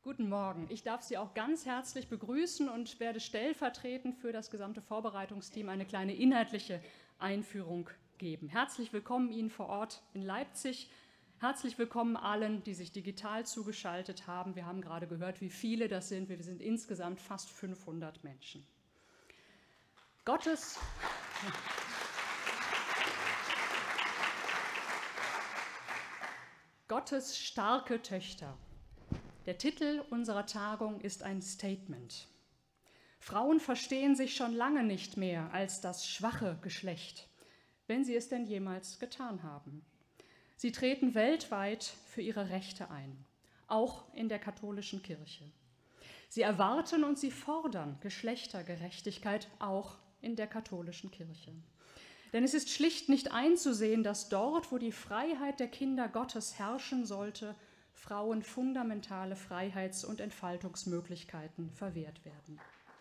Guten Morgen. Ich darf Sie auch ganz herzlich begrüßen und werde stellvertretend für das gesamte Vorbereitungsteam eine kleine inhaltliche Einführung geben. Herzlich willkommen Ihnen vor Ort in Leipzig. Herzlich willkommen allen, die sich digital zugeschaltet haben. Wir haben gerade gehört, wie viele das sind. Wir sind insgesamt fast 500 Menschen. Gottes starke Töchter. Der Titel unserer Tagung ist ein Statement. Frauen verstehen sich schon lange nicht mehr als das schwache Geschlecht, wenn sie es denn jemals getan haben. Sie treten weltweit für ihre Rechte ein, auch in der katholischen Kirche. Sie erwarten und sie fordern Geschlechtergerechtigkeit, auch in der katholischen Kirche. Denn es ist schlicht nicht einzusehen, dass dort, wo die Freiheit der Kinder Gottes herrschen sollte, Frauen fundamentale Freiheits- und Entfaltungsmöglichkeiten verwehrt werden.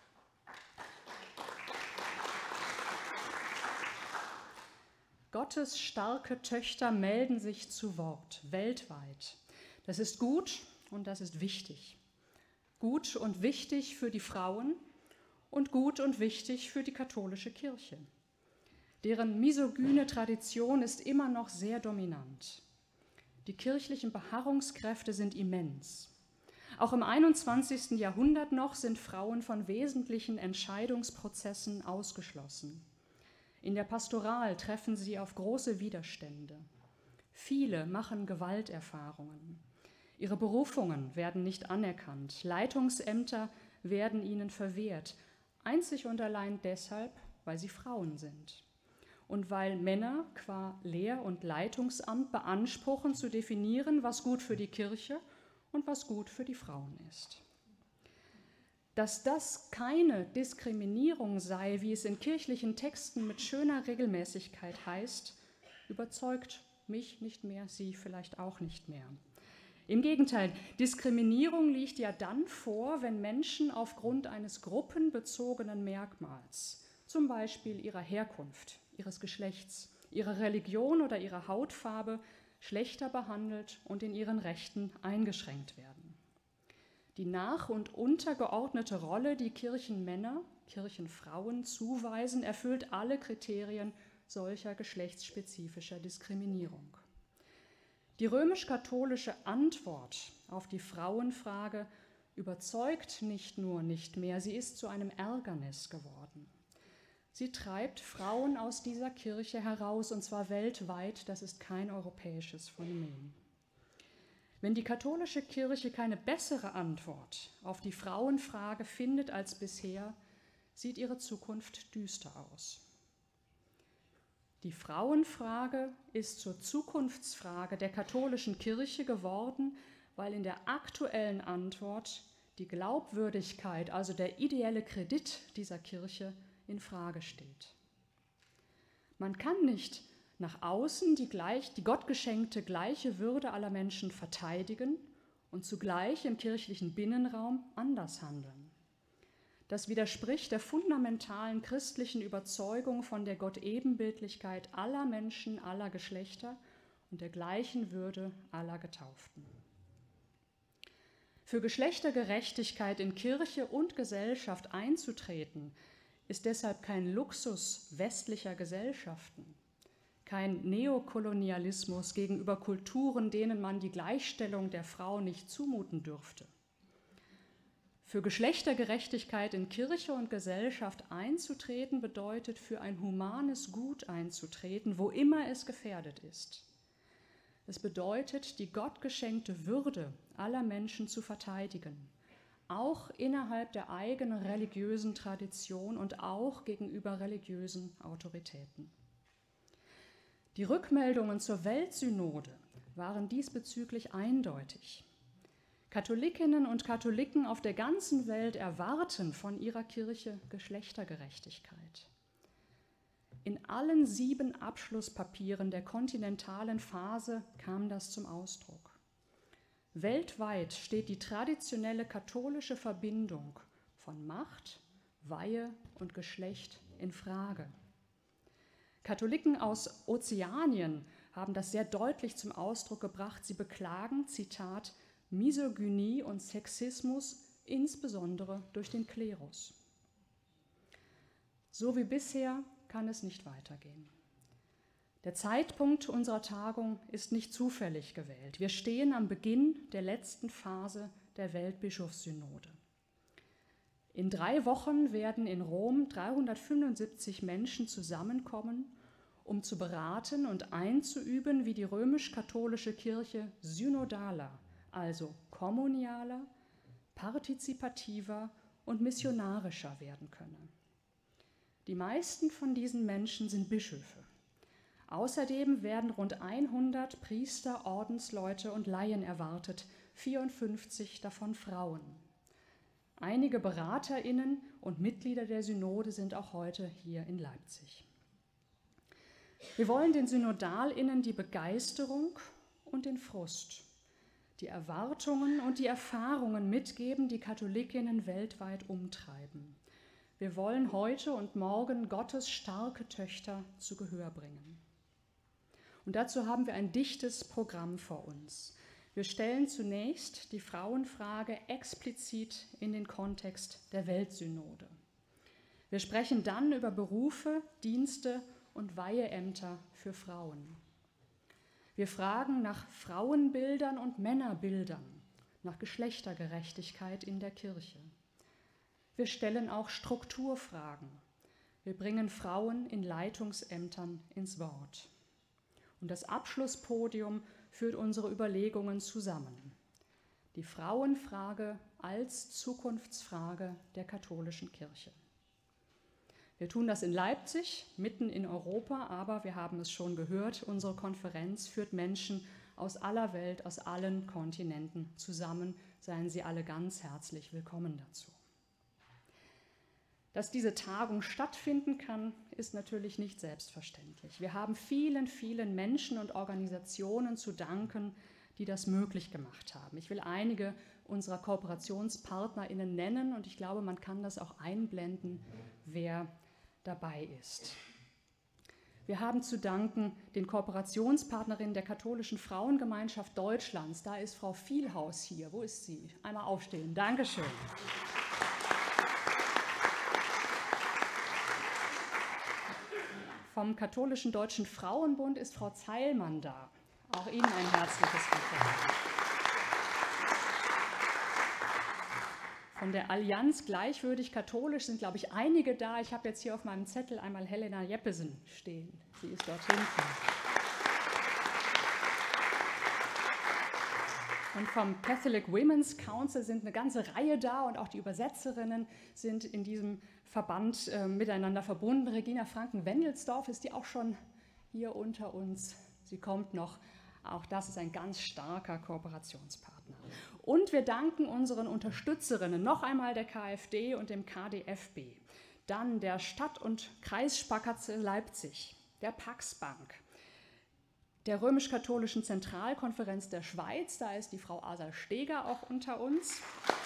Gottes starke Töchter melden sich zu Wort, weltweit. Das ist gut und das ist wichtig. Gut und wichtig für die Frauen und gut und wichtig für die katholische Kirche. Deren misogyne Tradition ist immer noch sehr dominant. Die kirchlichen Beharrungskräfte sind immens. Auch im 21. Jahrhundert noch sind Frauen von wesentlichen Entscheidungsprozessen ausgeschlossen. In der Pastoral treffen sie auf große Widerstände. Viele machen Gewalterfahrungen. Ihre Berufungen werden nicht anerkannt. Leitungsämter werden ihnen verwehrt. Einzig und allein deshalb, weil sie Frauen sind. Und weil Männer qua Lehr- und Leitungsamt beanspruchen zu definieren, was gut für die Kirche und was gut für die Frauen ist. Dass das keine Diskriminierung sei, wie es in kirchlichen Texten mit schöner Regelmäßigkeit heißt, überzeugt mich nicht mehr, Sie vielleicht auch nicht mehr. Im Gegenteil, Diskriminierung liegt ja dann vor, wenn Menschen aufgrund eines gruppenbezogenen Merkmals, zum Beispiel ihrer Herkunft, ihres Geschlechts, ihrer Religion oder ihrer Hautfarbe, schlechter behandelt und in ihren Rechten eingeschränkt werden. Die nach- und untergeordnete Rolle, die Kirchenmänner, Kirchenfrauen zuweisen, erfüllt alle Kriterien solcher geschlechtsspezifischer Diskriminierung. Die römisch-katholische Antwort auf die Frauenfrage überzeugt nicht nur nicht mehr, sie ist zu einem Ärgernis geworden. Sie treibt Frauen aus dieser Kirche heraus, und zwar weltweit, das ist kein europäisches Phänomen. Wenn die katholische Kirche keine bessere Antwort auf die Frauenfrage findet als bisher, sieht ihre Zukunft düster aus. Die Frauenfrage ist zur Zukunftsfrage der katholischen Kirche geworden, weil in der aktuellen Antwort die Glaubwürdigkeit, also der ideelle Kredit dieser Kirche, in Frage steht. Man kann nicht nach außen die gottgeschenkte gleiche Würde aller Menschen verteidigen und zugleich im kirchlichen Binnenraum anders handeln. Das widerspricht der fundamentalen christlichen Überzeugung von der Gottebenbildlichkeit aller Menschen, aller Geschlechter und der gleichen Würde aller Getauften. Für Geschlechtergerechtigkeit in Kirche und Gesellschaft einzutreten, ist deshalb kein Luxus westlicher Gesellschaften, kein Neokolonialismus gegenüber Kulturen, denen man die Gleichstellung der Frau nicht zumuten dürfte. Für Geschlechtergerechtigkeit in Kirche und Gesellschaft einzutreten, bedeutet für ein humanes Gut einzutreten, wo immer es gefährdet ist. Es bedeutet, die gottgeschenkte Würde aller Menschen zu verteidigen, auch innerhalb der eigenen religiösen Tradition und auch gegenüber religiösen Autoritäten. Die Rückmeldungen zur Weltsynode waren diesbezüglich eindeutig. Katholikinnen und Katholiken auf der ganzen Welt erwarten von ihrer Kirche Geschlechtergerechtigkeit. In allen 7 Abschlusspapieren der kontinentalen Phase kam das zum Ausdruck. Weltweit steht die traditionelle katholische Verbindung von Macht, Weihe und Geschlecht in Frage. Katholiken aus Ozeanien haben das sehr deutlich zum Ausdruck gebracht. Sie beklagen, Zitat, Misogynie und Sexismus, insbesondere durch den Klerus. So wie bisher kann es nicht weitergehen. Der Zeitpunkt unserer Tagung ist nicht zufällig gewählt. Wir stehen am Beginn der letzten Phase der Weltbischofssynode. In 3 Wochen werden in Rom 375 Menschen zusammenkommen, um zu beraten und einzuüben, wie die römisch-katholische Kirche synodaler, also kommunialer, partizipativer und missionarischer werden könne. Die meisten von diesen Menschen sind Bischöfe. Außerdem werden rund 100 Priester, Ordensleute und Laien erwartet, 54 davon Frauen. Einige BeraterInnen und Mitglieder der Synode sind auch heute hier in Leipzig. Wir wollen den SynodalInnen die Begeisterung und den Frust, die Erwartungen und die Erfahrungen mitgeben, die Katholikinnen weltweit umtreiben. Wir wollen heute und morgen Gottes starke Töchter zu Gehör bringen. Und dazu haben wir ein dichtes Programm vor uns. Wir stellen zunächst die Frauenfrage explizit in den Kontext der Weltsynode. Wir sprechen dann über Berufe, Dienste und Weiheämter für Frauen. Wir fragen nach Frauenbildern und Männerbildern, nach Geschlechtergerechtigkeit in der Kirche. Wir stellen auch Strukturfragen. Wir bringen Frauen in Leitungsämtern ins Wort. Und das Abschlusspodium führt unsere Überlegungen zusammen. Die Frauenfrage als Zukunftsfrage der katholischen Kirche. Wir tun das in Leipzig, mitten in Europa, aber wir haben es schon gehört, unsere Konferenz führt Menschen aus aller Welt, aus allen Kontinenten zusammen. Seien Sie alle ganz herzlich willkommen dazu. Dass diese Tagung stattfinden kann, ist natürlich nicht selbstverständlich. Wir haben vielen, vielen Menschen und Organisationen zu danken, die das möglich gemacht haben. Ich will einige unserer KooperationspartnerInnen nennen und ich glaube, man kann das auch einblenden, wer dabei ist. Wir haben zu danken den Kooperationspartnerinnen der Katholischen Frauengemeinschaft Deutschlands. Da ist Frau Vielhaus hier. Wo ist sie? Einmal aufstehen. Dankeschön. Vom Katholischen Deutschen Frauenbund ist Frau Zeilmann da. Auch Ihnen ein herzliches Willkommen. Von der Allianz Gleichwürdig Katholisch sind, glaube ich, einige da. Ich habe jetzt hier auf meinem Zettel einmal Helena Jeppesen stehen. Sie ist dort hinten. Und vom Catholic Women's Council sind eine ganze Reihe da und auch die Übersetzerinnen sind in diesem Verband miteinander verbunden. Regina Franken-Wendelsdorf ist die auch schon hier unter uns. Sie kommt noch. Auch das ist ein ganz starker Kooperationspartner. Und wir danken unseren Unterstützerinnen, noch einmal der KfD und dem KdFB, dann der Stadt- und Kreissparkasse Leipzig, der Pax Bank, der Römisch-Katholischen Zentralkonferenz der Schweiz, da ist die Frau Asa Steger auch unter uns.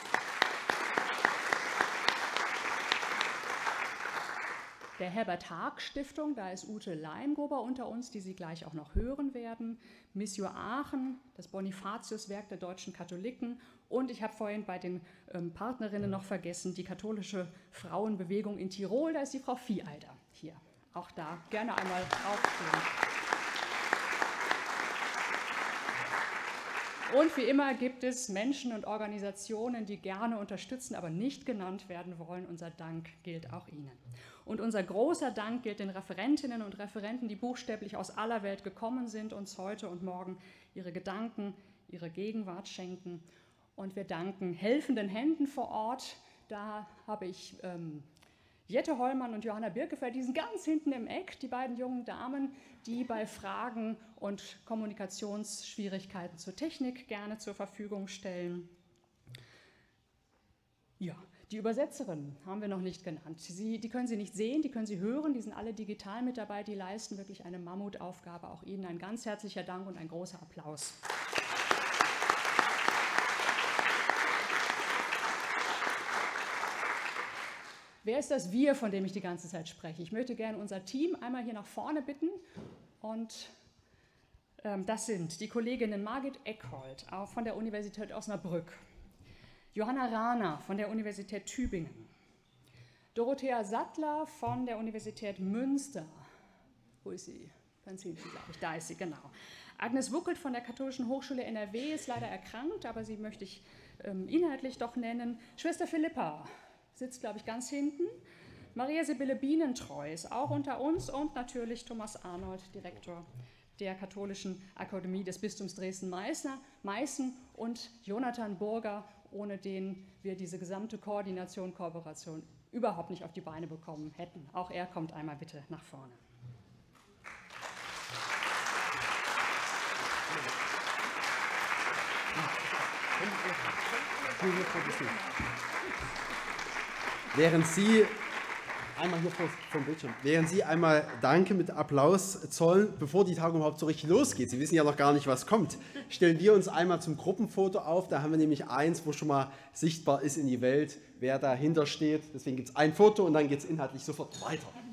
Der Herbert-Haag-Stiftung, da ist Ute Leimgruber unter uns, die Sie gleich auch noch hören werden. Missio Aachen, das Bonifatiuswerk der deutschen Katholiken. Und ich habe vorhin bei den Partnerinnen noch vergessen, die katholische Frauenbewegung in Tirol, da ist die Frau Vieheider hier. Auch da gerne einmal aufstehen. Und wie immer gibt es Menschen und Organisationen, die gerne unterstützen, aber nicht genannt werden wollen. Unser Dank gilt auch Ihnen. Und unser großer Dank gilt den Referentinnen und Referenten, die buchstäblich aus aller Welt gekommen sind, uns heute und morgen ihre Gedanken, ihre Gegenwart schenken. Und wir danken helfenden Händen vor Ort. Da habe ich Jette Hollmann und Johanna Birkefeld, die sind ganz hinten im Eck, die beiden jungen Damen, die bei Fragen und Kommunikationsschwierigkeiten zur Technik gerne zur Verfügung stellen. Ja, die Übersetzerinnen haben wir noch nicht genannt. Die können Sie nicht sehen, die können Sie hören, die sind alle digital mit dabei, die leisten wirklich eine Mammutaufgabe. Auch Ihnen ein ganz herzlicher Dank und ein großer Applaus. Wer ist das Wir, von dem ich die ganze Zeit spreche? Ich möchte gerne unser Team einmal hier nach vorne bitten und Das sind die Kolleginnen Margit Eckhold von der Universität Osnabrück, Johanna Rahner von der Universität Tübingen, Dorothea Sattler von der Universität Münster. Wo ist sie? Ganz hinten, glaube ich. Da ist sie, genau. Agnes Wuckelt von der Katholischen Hochschule NRW ist leider erkrankt, aber sie möchte ich inhaltlich doch nennen. Schwester Philippa sitzt, glaube ich, ganz hinten. Maria Sibylle Bienentreu ist auch unter uns und natürlich Thomas Arnold, Direktor der Katholischen Akademie des Bistums Dresden-Meißen und Jonathan Burger, ohne den wir diese gesamte Kooperation überhaupt nicht auf die Beine bekommen hätten. Auch er kommt einmal bitte nach vorne. Während Sie einmal Danke mit Applaus zollen, bevor die Tagung überhaupt so richtig losgeht, Sie wissen ja noch gar nicht, was kommt, stellen wir uns einmal zum Gruppenfoto auf. Da haben wir nämlich eins, wo schon mal sichtbar ist in die Welt, wer dahinter steht. Deswegen gibt es ein Foto und dann geht es inhaltlich sofort weiter.